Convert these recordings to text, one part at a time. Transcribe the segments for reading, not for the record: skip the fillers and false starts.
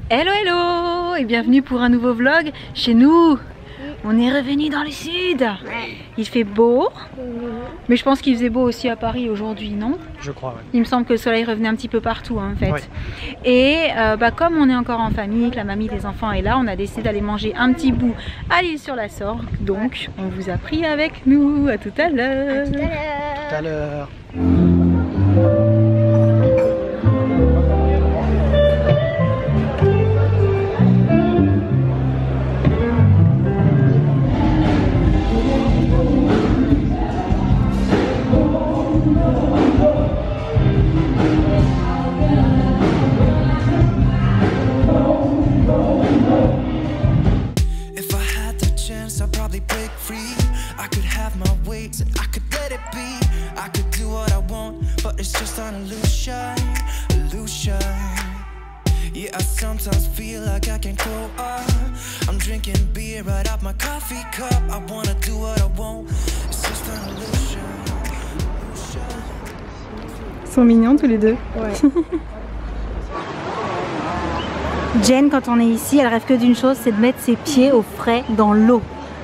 Hello hello et bienvenue pour un nouveau vlog chez nous. On est revenu dans le sud. Il fait beau, mais je pense qu'il faisait beau aussi à Paris aujourd'hui, non? Je crois, ouais. Il me semble que le soleil revenait un petit peu partout en fait. Ouais. Et comme on est encore en famille, que la mamie des enfants est là, on a décidé d'aller manger un petit bout à l'île sur la Sorgue. Donc on vous a pris avec nous. À tout à l'heure. Tout à l'heure. Yeah, I sometimes feel like I can't grow up. I'm drinking beer right out my coffee cup. I wanna do what I want. It's just an illusion. Ils sont mignons tous les deux. Ouais. Jen, quand on est ici, elle rêve que d'une chose, c'est de mettre ses pieds au frais dans l'eau.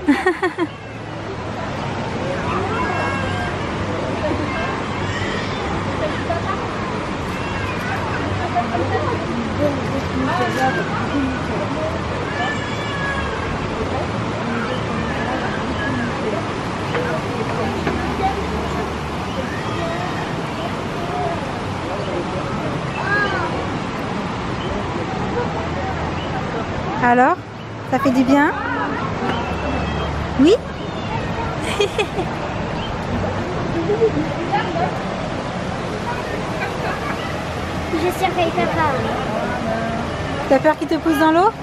Alors, ça fait du bien? Oui? Je surveille papa. T'as peur qu'il te pousse dans l'eau?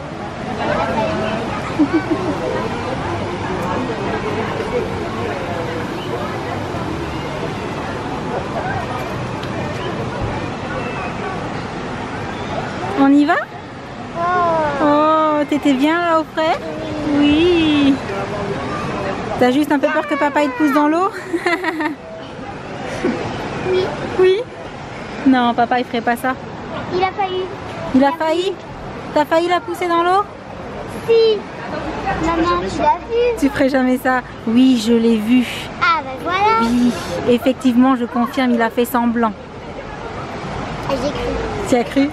On y va? Oh, t'étais bien là au frais? Oui. T'as juste un peu peur que papa il te pousse dans l'eau? Oui. Oui? Non, papa il ferait pas ça. Il a failli. Il a failli? T'as failli la pousser dans l'eau? Si. Maman, tu l'as vu? Tu ferais jamais ça? Oui, je l'ai vu. Ah ben voilà. Oui, effectivement, je confirme, il a fait semblant. Ah, j'ai cru. Tu as cru?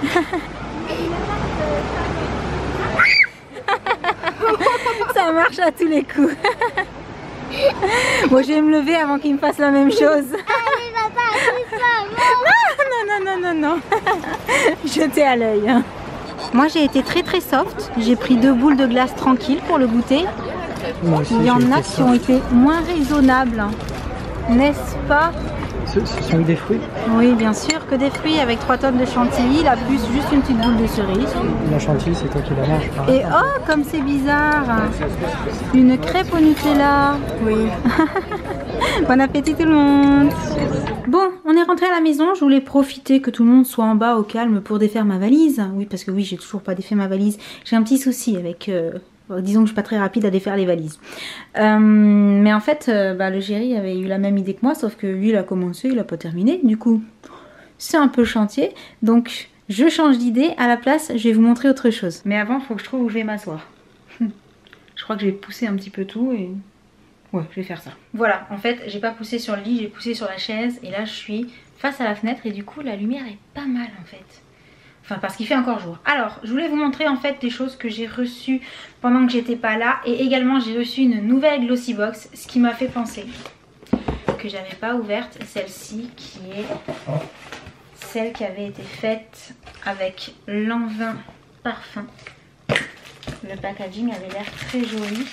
Ça marche à tous les coups. Moi, je vais me lever avant qu'il me fasse la même chose. Allez papa, c'est ça. Non, non, non, non, non. Jeté à l'œil. Moi, j'ai été très soft. J'ai pris 2 boules de glace tranquille pour le goûter. Moi aussi, Il y en a qui ont été moins raisonnables. N'est-ce pas? Ce sont des fruits. Oui, bien sûr, que des fruits avec 3 tonnes de chantilly, la plus juste une petite boule de cerise. La chantilly, c'est toi qui la manges. Et oh, comme c'est bizarre! Une crêpe au Nutella. Oui. Bon appétit tout le monde! Bon, on est rentré à la maison. Je voulais profiter que tout le monde soit en bas au calme pour défaire ma valise. Oui, parce que oui, j'ai toujours pas défait ma valise. J'ai un petit souci avec... disons que je suis pas très rapide à défaire les valises. Mais en fait, le Géry avait eu la même idée que moi, sauf que lui, il a commencé, il a pas terminé. Du coup, c'est un peu chantier. Donc, je change d'idée. À la place, je vais vous montrer autre chose. Mais avant, il faut que je trouve où je vais m'asseoir. Je crois que je vais pousser un petit peu tout et... Ouais, je vais faire ça. Voilà, en fait, j'ai pas poussé sur le lit, j'ai poussé sur la chaise. Et là, je suis face à la fenêtre et du coup, la lumière est pas mal en fait. Enfin, parce qu'il fait encore jour. Alors, je voulais vous montrer en fait des choses que j'ai reçues pendant que j'étais pas là. Et également, j'ai reçu une nouvelle Glossy Box. Ce qui m'a fait penser que j'avais pas ouverte. Celle-ci qui est celle qui avait été faite avec Lanvin Parfum. Le packaging avait l'air très joli.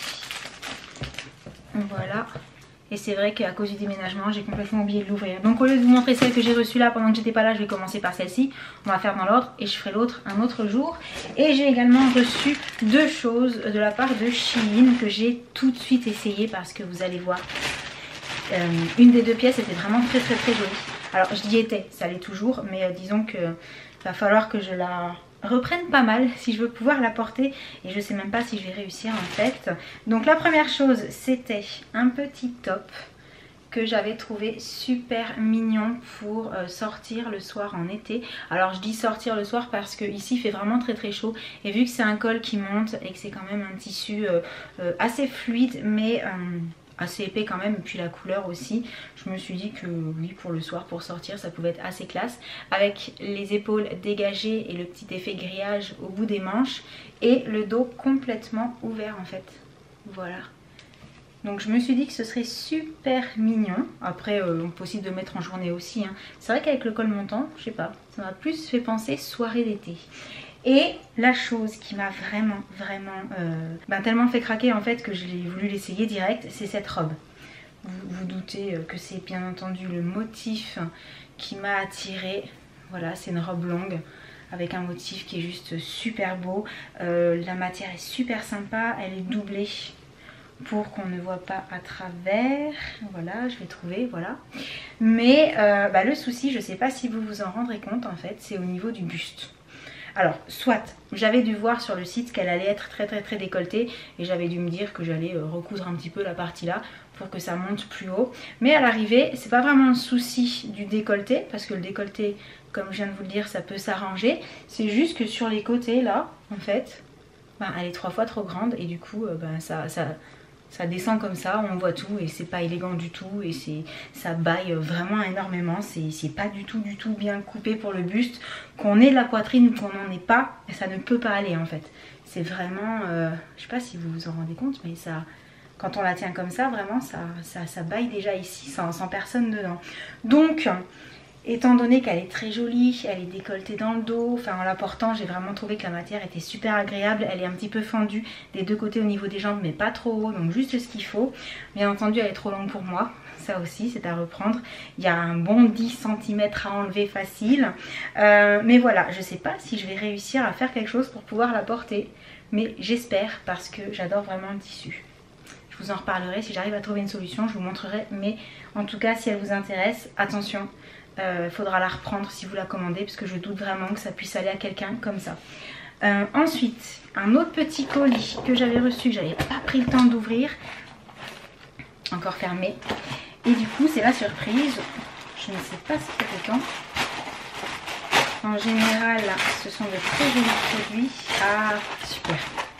Voilà. Et c'est vrai qu'à cause du déménagement, j'ai complètement oublié de l'ouvrir. Donc au lieu de vous montrer celle que j'ai reçue là pendant que j'étais pas là, je vais commencer par celle-ci. On va faire dans l'ordre et je ferai l'autre un autre jour. Et j'ai également reçu 2 choses de la part de Shein que j'ai tout de suite essayé parce que vous allez voir. Une des 2 pièces était vraiment très jolie. Alors j'y étais, ça l'est toujours, mais disons que va falloir que je la reprenne pas mal si je veux pouvoir la porter et je sais même pas si je vais réussir en fait. Donc la première chose c'était un petit top que j'avais trouvé super mignon pour sortir le soir en été. Alors je dis sortir le soir parce que ici il fait vraiment très très chaud et vu que c'est un col qui monte et que c'est quand même un tissu assez fluide mais assez épais quand même, et puis la couleur aussi, je me suis dit que oui, pour le soir, pour sortir, ça pouvait être assez classe, avec les épaules dégagées et le petit effet grillage au bout des manches et le dos complètement ouvert en fait. Voilà. Donc je me suis dit que ce serait super mignon. Après possible de mettre en journée aussi hein. C'est vrai qu'avec le col montant, je sais pas, ça m'a plus fait penser soirée d'été. Et la chose qui m'a vraiment tellement fait craquer en fait que je l'ai voulu l'essayer direct, c'est cette robe. Vous doutez que c'est bien entendu le motif qui m'a attirée. Voilà, c'est une robe longue avec un motif qui est juste super beau. La matière est super sympa, elle est doublée pour qu'on ne voit pas à travers. Voilà, je l'ai trouvé, voilà. Mais le souci, je sais pas si vous vous en rendrez compte en fait, c'est au niveau du buste. Alors, soit j'avais dû voir sur le site qu'elle allait être très décolletée et j'avais dû me dire que j'allais recoudre un petit peu la partie là pour que ça monte plus haut. Mais à l'arrivée, c'est pas vraiment un souci du décolleté parce que le décolleté, comme je viens de vous le dire, ça peut s'arranger. C'est juste que sur les côtés là, en fait, elle est 3 fois trop grande et du coup, ça descend comme ça, on voit tout et c'est pas élégant du tout et ça baille vraiment énormément, c'est pas du tout bien coupé pour le buste, qu'on ait de la poitrine ou qu'on n'en ait pas, ça ne peut pas aller en fait. C'est vraiment, je sais pas si vous vous en rendez compte, mais ça, quand on la tient comme ça, vraiment ça baille déjà ici sans personne dedans. Donc, étant donné qu'elle est très jolie, elle est décolletée dans le dos, enfin en la portant j'ai vraiment trouvé que la matière était super agréable. Elle est un petit peu fendue des deux côtés au niveau des jambes mais pas trop haut, donc juste ce qu'il faut. Bien entendu elle est trop longue pour moi, ça aussi c'est à reprendre. Il y a un bon 10 cm à enlever facile. Mais voilà, je sais pas si je vais réussir à faire quelque chose pour pouvoir la porter. Mais j'espère parce que j'adore vraiment le tissu. Je vous en reparlerai si j'arrive à trouver une solution, je vous montrerai. Mais en tout cas si elle vous intéresse, attention. Faudra la reprendre si vous la commandez parce que je doute vraiment que ça puisse aller à quelqu'un comme ça. Ensuite, un autre petit colis que j'avais reçu, que j'avais pas pris le temps d'ouvrir, encore fermé. Et du coup, c'est la surprise. Je ne sais pas si c'était quand. En général, ce sont de très jolis produits. Ah, super.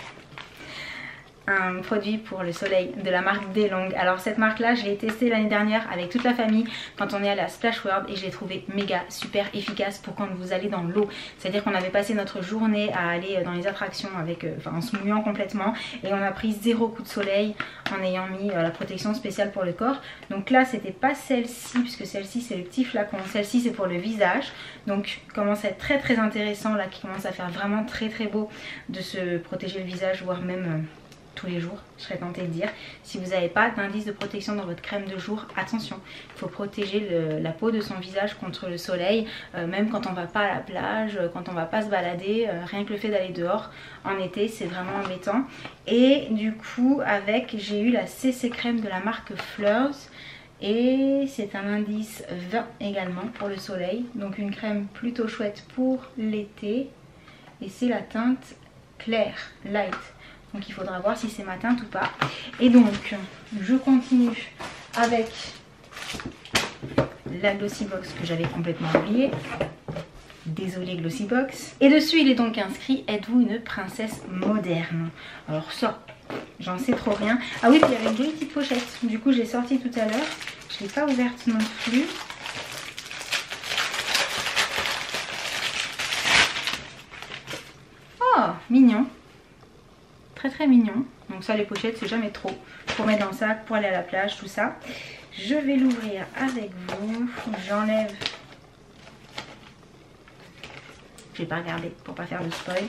Un produit pour le soleil de la marque DeLonghi. Alors cette marque là je l'ai testé l'année dernière avec toute la famille quand on est allé à Splash World et je l'ai trouvé méga super efficace pour quand vous allez dans l'eau. C'est à dire qu'on avait passé notre journée à aller dans les attractions avec, en se mouillant complètement et on a pris 0 coup de soleil en ayant mis la protection spéciale pour le corps. Donc là c'était pas celle-ci puisque celle-ci c'est le petit flacon, celle-ci c'est pour le visage. Donc commence à être très intéressant là, qui commence à faire vraiment très beau de se protéger le visage, voire même tous les jours, je serais tentée de dire. Si vous n'avez pas d'indice de protection dans votre crème de jour, attention, il faut protéger la peau de son visage contre le soleil, même quand on va pas à la plage, quand on va pas se balader, rien que le fait d'aller dehors en été c'est vraiment embêtant. Et du coup avec, j'ai eu la CC crème de la marque Fleurs et c'est un indice 20 également pour le soleil, donc une crème plutôt chouette pour l'été et c'est la teinte claire, light. Donc il faudra voir si c'est ma teinte ou pas. Et donc je continue avec la Glossybox que j'avais complètement oubliée. Désolée Glossybox. Et dessus il est donc inscrit: êtes-vous une princesse moderne? Alors ça, j'en sais trop rien. Ah oui, puis il y avait une jolie petite pochette. Du coup je l'ai sortie tout à l'heure. Je ne l'ai pas ouverte non plus. Oh, mignon. Très mignon. Donc ça les pochettes c'est jamais trop pour mettre dans le sac, pour aller à la plage, tout ça. Je vais l'ouvrir avec vous. J'enlève. Je vais pas regarder pour pas faire le spoil.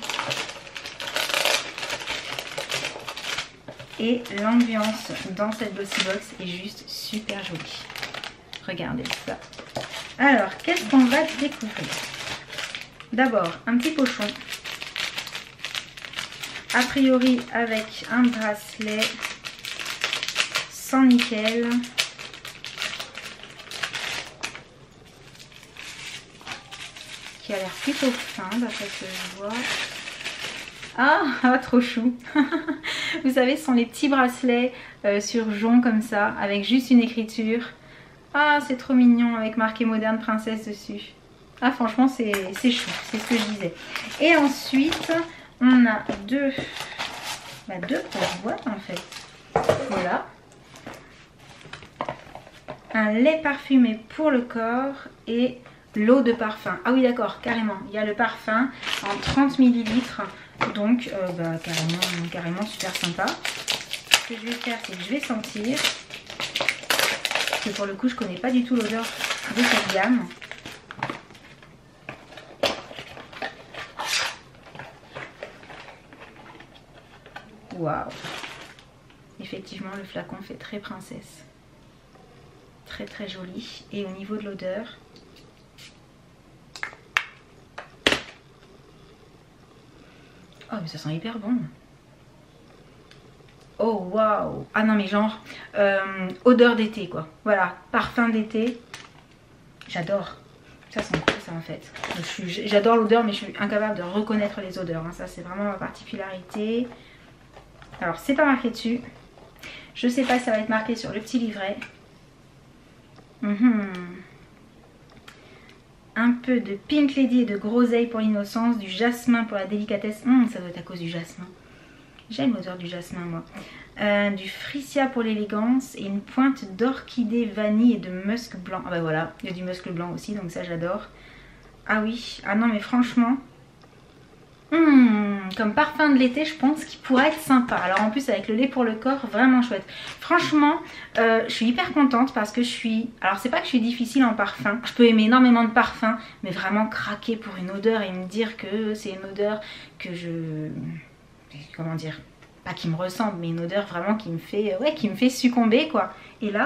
Et l'ambiance dans cette Glossybox est juste super jolie. Regardez ça. Alors qu'est-ce qu'on va découvrir? D'abord un petit pochon. A priori avec un bracelet sans nickel. Qui a l'air plutôt fin d'après ce que je vois. Ah, trop chou. Vous savez, ce sont les petits bracelets sur jonc comme ça, avec juste une écriture. Ah, c'est trop mignon avec marqué moderne princesse dessus. Ah, franchement, c'est chou, c'est ce que je disais. Et ensuite, on a deux grosses boîtes en fait. Voilà. Un lait parfumé pour le corps et l'eau de parfum. Ah oui, d'accord, carrément. Il y a le parfum en 30 ml. Donc, carrément super sympa. Ce que je vais faire, c'est que je vais sentir. Parce que pour le coup, je connais pas du tout l'odeur de cette gamme. Waouh! Effectivement, le flacon fait très princesse. Très très joli. Et au niveau de l'odeur, oh mais ça sent hyper bon. Oh waouh! Ah non mais genre odeur d'été quoi. Voilà, parfum d'été. J'adore. Ça sent quoi ça en fait? J'adore l'odeur mais je suis incapable de reconnaître les odeurs. Hein. Ça c'est vraiment ma particularité. Alors c'est pas marqué dessus. Je sais pas si ça va être marqué sur le petit livret. Un peu de Pink Lady et de groseille pour l'innocence, du jasmin pour la délicatesse. Ça doit être à cause du jasmin. J'aime l'odeur du jasmin moi. Du freesia pour l'élégance et une pointe d'orchidée vanille et de musc blanc. Ah bah voilà, il y a du musc blanc aussi donc ça j'adore. Ah oui, ah non mais franchement, comme parfum de l'été je pense qu'il pourrait être sympa. Alors en plus avec le lait pour le corps, vraiment chouette. Franchement, je suis hyper contente parce que je suis... Alors c'est pas que je suis difficile en parfum. Je peux aimer énormément de parfums, mais vraiment craquer pour une odeur et me dire que c'est une odeur que je... Comment dire? Pas qui me ressemble, mais une odeur vraiment qui me fait... Ouais, qui me fait succomber quoi. Et là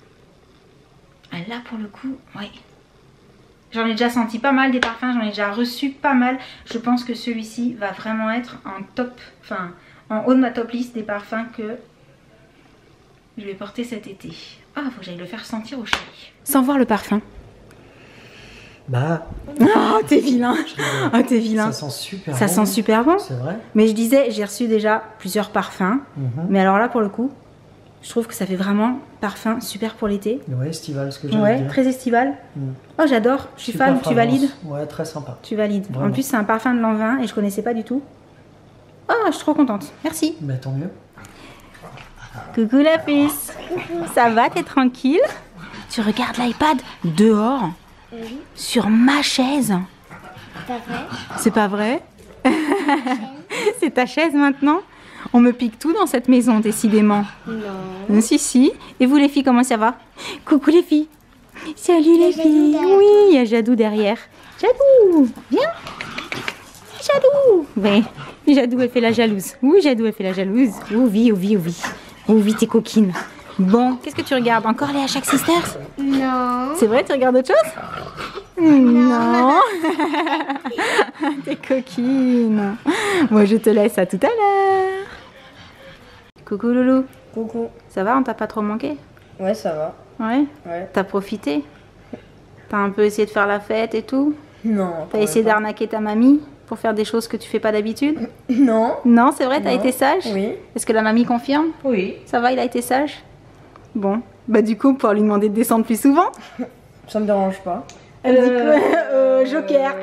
pour le coup, ouais. J'en ai déjà senti pas mal des parfums, j'en ai déjà reçu pas mal. Je pense que celui-ci va vraiment être en top, enfin en haut de ma top liste des parfums que je vais porter cet été. Ah, faut que j'aille le faire sentir au chéri. Sans voir le parfum. Bah. Oh, t'es vilain. Oh, t'es vilain. Ça sent super bon. Ça sent super bon. C'est vrai. Mais je disais, j'ai reçu déjà plusieurs parfums. Mais alors là, pour le coup, je trouve que ça fait vraiment parfum super pour l'été. Ouais, estival, ce que j'allais dire. Ouais, très estival. Oh, j'adore. Je suis fan. Tu valides? Ouais, très sympa. Tu valides. Vraiment. En plus, c'est un parfum de Lanvin et je connaissais pas du tout. Oh, je suis trop contente. Merci. Bah, tant mieux. Coucou la puce. Ça va, t'es tranquille? Tu regardes l'iPad dehors? Oui. Sur ma chaise. Pas vrai? C'est pas vrai? C'est ta chaise maintenant? On me pique tout dans cette maison, décidément. Non. Si. Et vous les filles, comment ça va? Coucou les filles. Salut les filles. Oui, il y a Jadou derrière. Jadou, viens. Jadou. Ouais. Jadou, elle fait la jalouse. Oui, Jadou, elle fait la jalouse. Ouvi, t'es coquine. Bon, qu'est-ce que tu regardes? Encore les Hachak Sisters? Non. C'est vrai, tu regardes autre chose? Non. T'es coquine. Moi, je te laisse à tout à l'heure. Coucou Loulou. Coucou. Ça va, on t'a pas trop manqué? Ouais, ça va. Ouais. Ouais. T'as profité? T'as un peu essayé de faire la fête et tout? Non. T'as essayé d'arnaquer ta mamie pour faire des choses que tu fais pas d'habitude? Non. Non, c'est vrai, t'as Non. été sage? Oui. Est-ce que la mamie confirme? Oui. Ça va, il a été sage? Bon, bah du coup, on pourra lui demander de descendre plus souvent. Ça me dérange pas. Joker.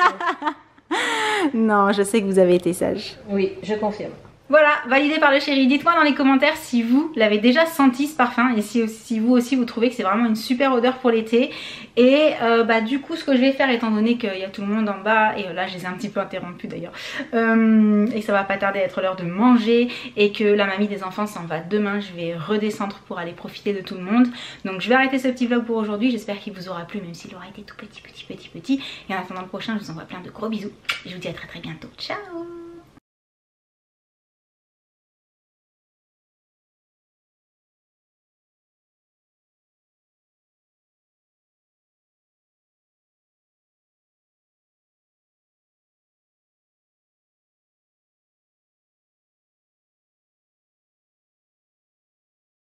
Non, je sais que vous avez été sage. Oui, je confirme. Voilà, validé par le chéri. Dites-moi dans les commentaires si vous l'avez déjà senti ce parfum et si vous aussi vous trouvez que c'est vraiment une super odeur pour l'été. Et du coup ce que je vais faire, étant donné qu'il y a tout le monde en bas, et là je les ai un petit peu interrompus d'ailleurs, et que ça va pas tarder à être l'heure de manger et que la mamie des enfants s'en va demain, je vais redescendre pour aller profiter de tout le monde. Donc je vais arrêter ce petit vlog pour aujourd'hui, j'espère qu'il vous aura plu même s'il aura été tout petit. Et en attendant le prochain, je vous envoie plein de gros bisous et je vous dis à très bientôt. Ciao.